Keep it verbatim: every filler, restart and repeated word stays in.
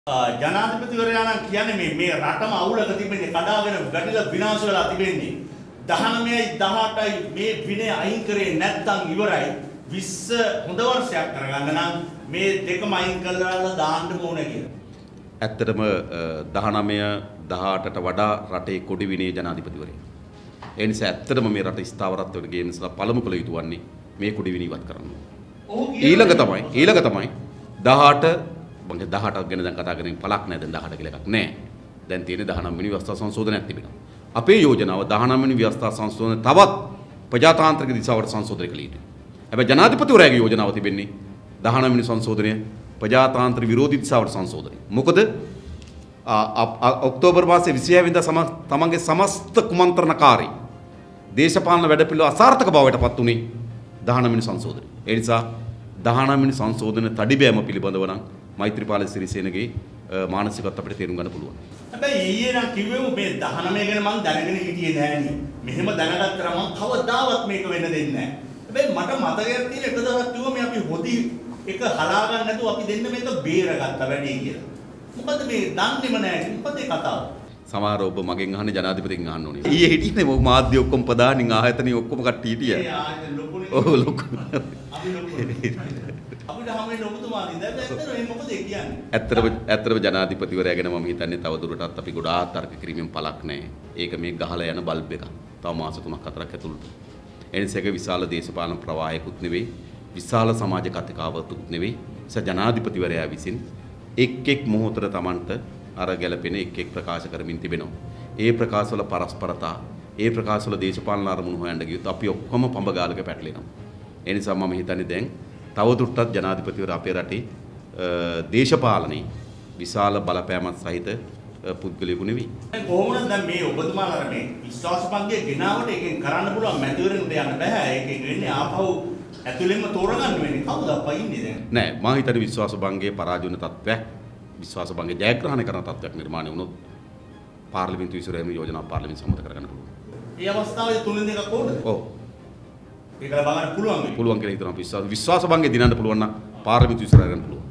ජනාධිපතිවරයාණන් කියන්නේ මේ මේ රටම අවුලක තිබෙන්නේ කඩාගෙන ගැටිලා විනාශ වෙලා තිබෙන්නේ දහනවයයි දහඅටයි මේ විනය අයින් කරේ නැත්නම් ඉවරයි විස්ස හොඳ වර්ෂයක් කරගන්න නම් මේ දෙකම අයින් කරලා දාන්න ඕනේ කියලා. ඇත්තටම දහනවය දහඅටට වඩා රටේ කොඩි විනය ජනාධිපතිවරයා. ඒ නිසා ඇත්තටම මේ රට ස්ථාවරත්වයට ගේන නිසා පළමු කළ යුතු වන්නේ මේ කොඩි විනය ඉවත් කරන්න. ඊළඟ තමයි ඊළඟ තමයි දහඅට මගේ දහඅටක් ගැන දැන් කතා කරමින් පළක් නැහැ. දැන් දහඅට කියලා එකක් නැහැ. දැන් තියෙන්නේ දහනවය වෙනි ව්‍යවස්ථා සංශෝධනයක් තිබෙනවා. අපේ යෝජනාව දහනවය වෙනි ව්‍යවස්ථා සංශෝධන තවත් ප්‍රජාතාන්ත්‍රික දිශාවට සංශෝධනය කළ යුතුයි. හැබැයි ජනාධිපතිවරයාගේ යෝජනාව තිබෙන්නේ දහනවය වෙනි සංශෝධනය ප්‍රජාතාන්ත්‍රික විරෝධී දිශාවට සංශෝධනය. මොකද ඔක්තෝබර් මාසයේ විසිහය වෙනිදා තමන්ගේ සමස්ත කුමන්ත්‍රණකාරී දේශපාලන වැඩපිළිවෙල අසාර්ථක බවට පත් වුණේ දහනවය වෙනි සංශෝධනය. ඒ නිසා දහනවය වෙනි සංශෝධන තඩිබෑම පිළිබඳව නම් මෛත්‍රීපාල සිරිසේනගේ මානසිකත්වයට අපිට තේරුම් ගන්න පුළුවන්. හැබැයි ඊයේ නම් කිව්වෙම මේ දහනවය ගැන මම දැනගෙන හිටියේ නෑනේ. මෙහෙම දැනගත්තා මම කවදාවත් මේක වෙන්න දෙන්නේ නෑ. හැබැයි මට මතකයක් තියෙන එක දවසක් කිව්වා මේ අපි හොදි එක හලා ගන්න නැතුව අපි දෙන්න මේක බේරගත්තා වැඩි කියලා. මොකද මේ දන්නේම නෑ. මොකද ඒ කතාව? සමහර ඔබ මගෙන් අහන්නේ ජනාධිපතිගෙන් අහන්න ඕනේ. ඊයේ හිටියේ මොකද මාධ්‍ය ඔක්කොම ප්‍රධානින් ආයතනෙ ඔක්කොම කට්ටිය හිටියා. ඒ ආයතන ලොකුනේ. ඔව් ලොකු. අපි ලොකුනේ. අපිට හැමෝම ඔබතුමානේ දැන් ඇත්තටම මේ මොකද කියන්නේ? ඇත්තටම ඇත්තටම ජනාධිපතිවරයා ගැන මම හිතන්නේ තව දුරටත් අපි ගොඩාක් තර්ක කිරීමෙන් පළක් නැහැ. ඒක මේ ගහලා යන බල්බ් එකක්. තව මාස තුනක් හතරක් ඇතුළත. ඒ නිසා ඒක විශාල දේශපාලන ප්‍රවාහයකුත් නෙවෙයි, විශාල සමාජ කතිකාවතකුත් නෙවෙයි. ඒ ජනාධිපතිවරයා විසින් එක් එක් මොහොතට Tamanට අර ගැළපෙන එක් එක් ප්‍රකාශ කරමින් තිබෙනවා. ඒ ප්‍රකාශවල පරස්පරතා, ඒ ප්‍රකාශවල දේශපාලන අරමුණු හොයන්න ගියොත් අපි ඔක්කොම පඹගාලක පැටලෙනවා. ඒ නිසා මම හිතන්නේ දැන් තවදුරටත් ජනාධිපතිවරයා අපේ රටේ දේශපාලනයේ විශාල බලපෑමක් සහිත පුද්ගලයෙකු නෙවෙයි. කොහොමද දැන් මේ ඔබතුමාලා මේ විශ්වාසභංගය ගෙනාවට එකෙන් කරන්න පුළුවන් මැතිවරණයට යන්න බෑ. ඒකෙන් වෙන්නේ ආපහු ඇතුළෙන්ම තෝරගන්න වෙන්නේ. කවුද අප්පා ඉන්නේ දැන්? නෑ මම හිතන්නේ විශ්වාසභංගයේ පරාජය වෙන තත්ත්වයක් විශ්වාසභංගය ජයග්‍රහණය කරන තත්ත්වයක් නිර්මාණය වුණොත් පාර්ලිමේන්තු විසිරෙම යෝජනා පාර්ලිමේන්තු සම්මත කරගන්න පුළුවන්. ඒ අවස්ථාවේ තුනෙන් දෙකක් කොහොමද? ඔව්. ඒකලා බලන්න පුළුවන්. පුළුවන් කියලා හිතනවා විශ්වාස විශ්වාසභංගය දිනන්න පුළුවන් නම් පාර්ලිමේන්තු විසිර ගන්න පුළුවන්.